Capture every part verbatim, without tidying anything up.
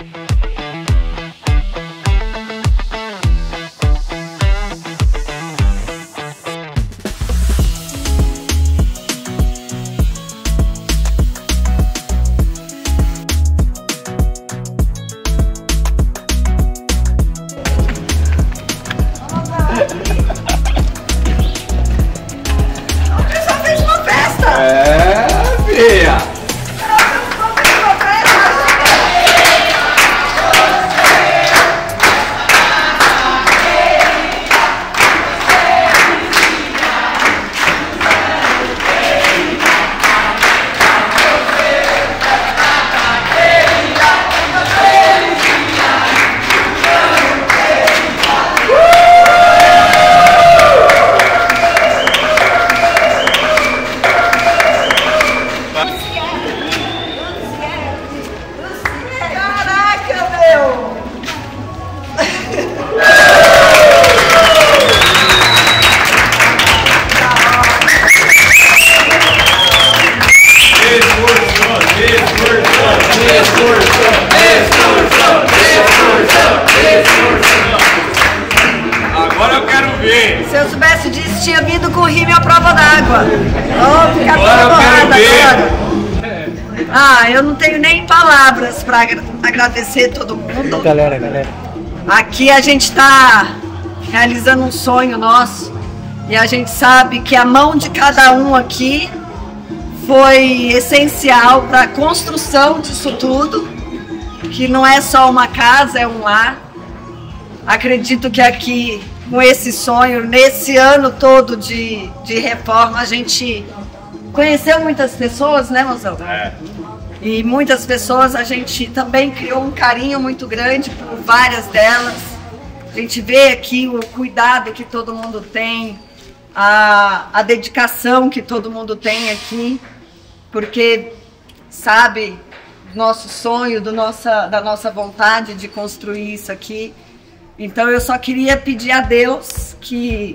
Agora eu quero ver. Se eu soubesse disso, tinha vindo com o rímel à prova d'água. Oh, ficar Agora toda eu quero borrada ver. agora. Ah, eu não tenho nem palavras para agradecer todo mundo. Galera, galera. Aqui a gente está realizando um sonho nosso e a gente sabe que a mão de cada um aqui foi essencial para a construção disso tudo, que não é só uma casa, é um lar. Acredito que aqui, com esse sonho, nesse ano todo de, de reforma, a gente conheceu muitas pessoas, né, mozão? É. E muitas pessoas, a gente também criou um carinho muito grande por várias delas. A gente vê aqui o cuidado que todo mundo tem, a, a dedicação que todo mundo tem aqui, porque sabe do nosso sonho, do nossa, da nossa vontade de construir isso aqui. Então eu só queria pedir a Deus que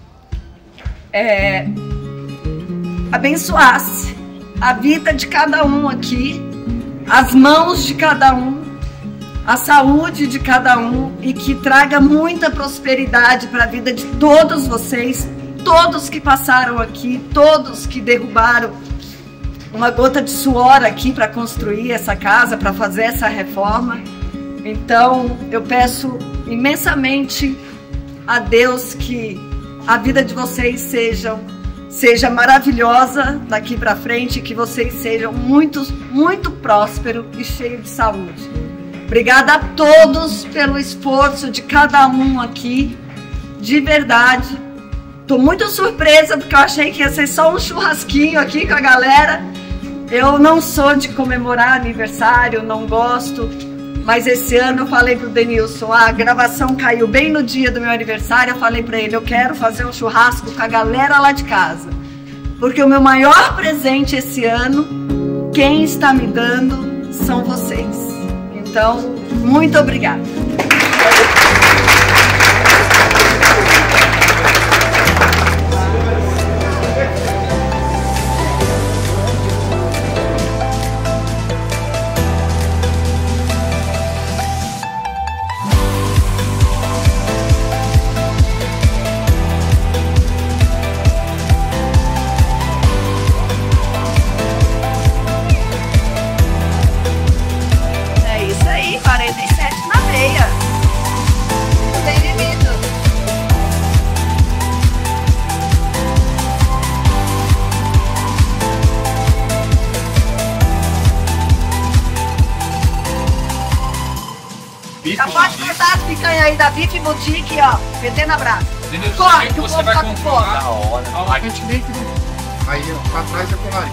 é, abençoasse a vida de cada um aqui, as mãos de cada um, a saúde de cada um e que traga muita prosperidade para a vida de todos vocês, todos que passaram aqui, todos que derrubaram uma gota de suor aqui para construir essa casa, para fazer essa reforma. Então eu peço imensamente a Deus que a vida de vocês sejam seja maravilhosa daqui para frente, que vocês sejam muito, muito prósperos e cheios de saúde. Obrigada a todos pelo esforço de cada um aqui, de verdade. Tô muito surpresa porque eu achei que ia ser só um churrasquinho aqui com a galera. Eu não sou de comemorar aniversário, não gosto, mas esse ano eu falei pro Denilson, a gravação caiu bem no dia do meu aniversário, eu falei pra ele, eu quero fazer um churrasco com a galera lá de casa, porque o meu maior presente esse ano, quem está me dando são vocês. Então, muito obrigada. quarenta e sete na meia. Não tem limite. Já pode cortar as picanhas aí da Bife Boutique, ó. Meter na brasa. Corre, que o povo tá com fome. Da hora. A gente nem... Aí, ó, pra trás é colar.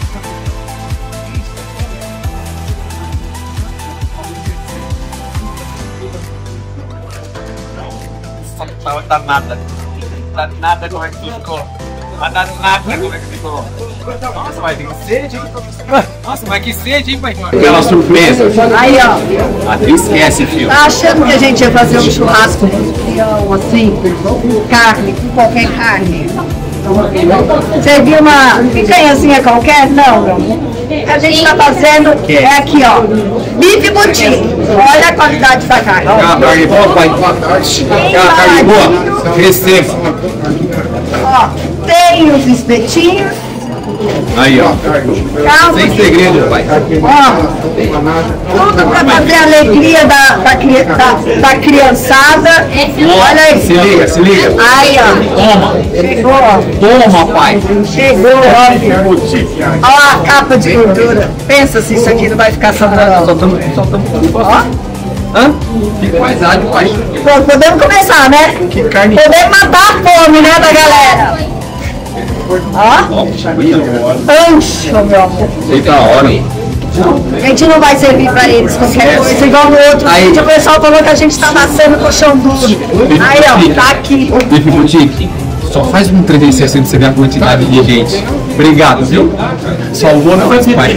Não tá nada. Tá nada como é que ficou. Tá nada como é que ficou. Nossa, mas tem sede, hein? Nossa, mas que sede, hein, pai? Pela surpresa. Aí, ó. Até esquece, filho. Tá achando que a gente ia fazer um churrasco assim, com carne, com qualquer carne? Você viu uma picanhazinha qualquer? Não, não. que a gente está fazendo é aqui, ó. Bife boutique. Olha a qualidade da carne. Carne boa, pai. Carne boa. Receba. Ó, tem os espetinhos. Aí, ó. Calma. Sem segredo, pai. Ó, tudo para fazer a alegria da, da, cri- da, da criançada. Olha aí. Se liga, se liga. Aí, ó. Toma. Chegou, ó. Toma, pai. Chegou, ó. Ó a capa de gordura. Pensa se isso aqui não vai ficar saudável. Soltamos, soltamos. Ó. Hã? Que paisagem, pai. Pronto, podemos começar, né? Que carne. Podemos matar a fome, né, da galera? Ó. Ancho, meu amor. Eita hora. A gente não vai servir pra eles qualquer coisa, igual no outro Aí. vídeo. O pessoal falou que a gente tá amassando colchão duro. Aí, ó, tá aqui. Bife Boutique. Só faz um trezentos e sessenta, você vê a quantidade de gente. Obrigado, viu? Salvou na mais, pai.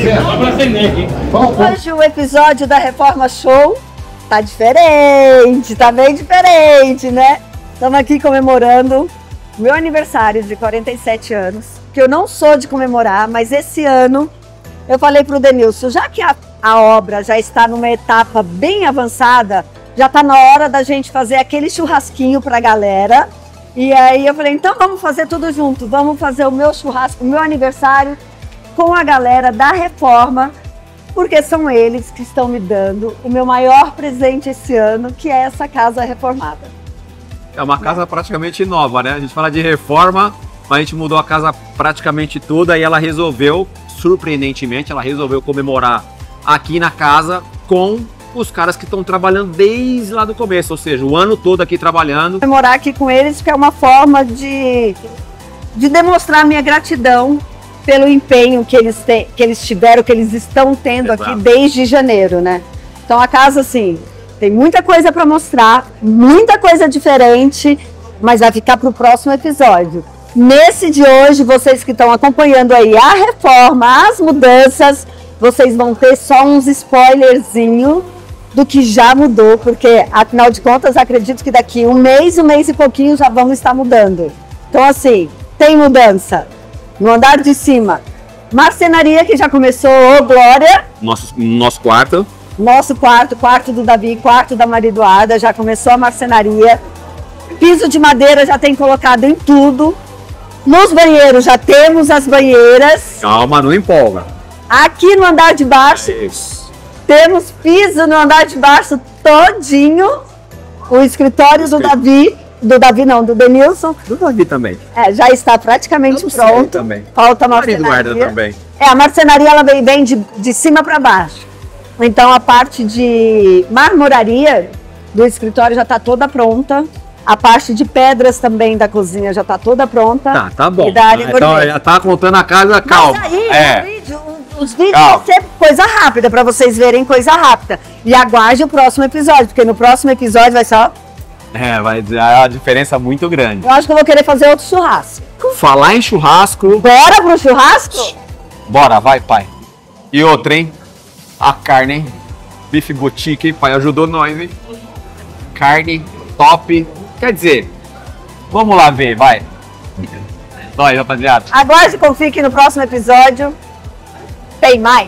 Hoje o episódio da Reforma Show tá diferente, tá bem diferente, né? Estamos aqui comemorando meu aniversário de quarenta e sete anos, que eu não sou de comemorar, mas esse ano eu falei pro Denilson, já que a, a obra já está numa etapa bem avançada, já tá na hora da gente fazer aquele churrasquinho pra galera. E aí eu falei, então vamos fazer tudo junto, vamos fazer o meu churrasco, o meu aniversário com a galera da Reforma, porque são eles que estão me dando o meu maior presente esse ano, que é essa casa reformada. É uma casa praticamente nova, né? A gente fala de reforma, mas a gente mudou a casa praticamente toda e ela resolveu, surpreendentemente, ela resolveu comemorar aqui na casa com os caras que estão trabalhando desde lá do começo, ou seja, o ano todo aqui trabalhando. Comemorar aqui com eles, que é uma forma de, de demonstrar minha gratidão pelo empenho que eles, te, que eles tiveram, que eles estão tendo Exato. aqui desde janeiro, né? Então a casa, assim, tem muita coisa para mostrar, muita coisa diferente, mas vai ficar para o próximo episódio. Nesse de hoje, vocês que estão acompanhando aí a reforma, as mudanças, vocês vão ter só uns spoilerzinhos do que já mudou, porque afinal de contas, acredito que daqui um mês, um mês e pouquinho já vamos estar mudando. Então assim, tem mudança. No andar de cima, marcenaria que já começou, ô Glória. Nosso, nosso quarto. Nosso quarto, quarto do Davi, quarto da Maria Eduarda, já começou a marcenaria. Piso de madeira já tem colocado em tudo. Nos banheiros já temos as banheiras. Calma, não empolga. Aqui no andar de baixo, Isso. temos piso no andar de baixo todinho. O escritório do Davi, do Davi não, do Denilson, Do Davi também. é, já está praticamente Eu sei pronto. também. Falta a Maria Eduarda marcenaria. também. É, a marcenaria ela vem bem de, de cima para baixo. Então a parte de marmoraria do escritório já está toda pronta. A parte de pedras também da cozinha já está toda pronta. Tá, tá bom. E da área Ah, então gourmet. já tá contando a casa, calma. Mas aí, É. o vídeo, os vídeos Calma. vão ser coisa rápida, para vocês verem coisa rápida. E aguarde o próximo episódio, porque no próximo episódio vai ser, ó, É, vai dizer a diferença muito grande. eu acho que eu vou querer fazer outro churrasco. Falar em churrasco, Bora pro churrasco? bora, vai, pai. E outra, hein? A carne, hein? Bife Boutique, hein, pai? Ajudou nós, hein? Carne top. Quer dizer, vamos lá ver, vai. Nós, rapaziada. Aguarde e confie que no próximo episódio tem mais.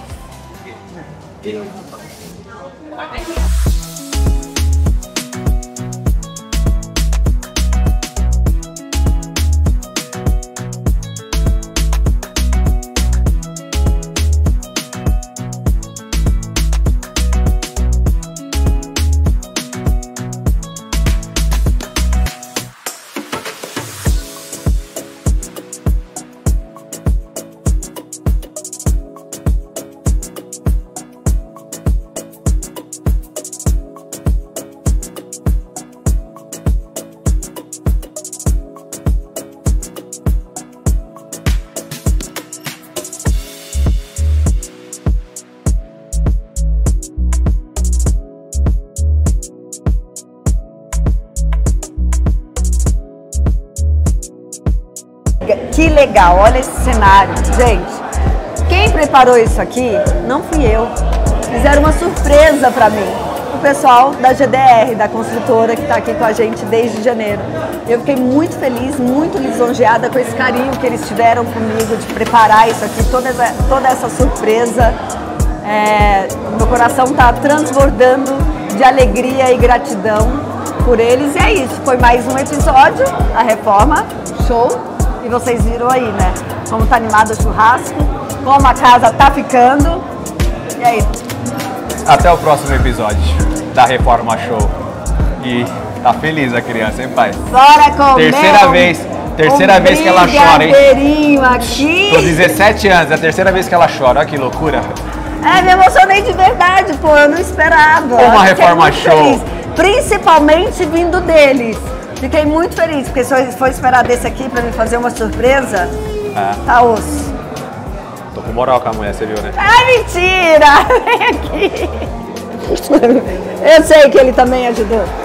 Que legal, olha esse cenário. Gente, quem preparou isso aqui não fui eu. Fizeram uma surpresa pra mim. o pessoal da G D R, da construtora que está aqui com a gente desde janeiro. Eu fiquei muito feliz, muito lisonjeada com esse carinho que eles tiveram comigo de preparar isso aqui, toda essa, toda essa surpresa. É, meu coração está transbordando de alegria e gratidão por eles. E é isso, foi mais um episódio da Reforma Show. E vocês viram aí, né? Como tá animado o churrasco, como a casa tá ficando. E é isso. Até o próximo episódio da Reforma Show. E tá feliz a criança, hein, pai? Bora comer! Terceira vez, terceira um vez que ela chora, hein? brigadeirinho aqui. Tô dezessete anos, é a terceira vez que ela chora, olha que loucura. É, me emocionei de verdade, pô, eu não esperava. Uma Fiquei Reforma muito Show. feliz, principalmente vindo deles. Fiquei muito feliz, porque se eu for esperar desse aqui pra me fazer uma surpresa, É. tá osso. Tô com moral com a mulher, você viu, né? Ah, mentira! Vem aqui! Eu sei que ele também ajudou.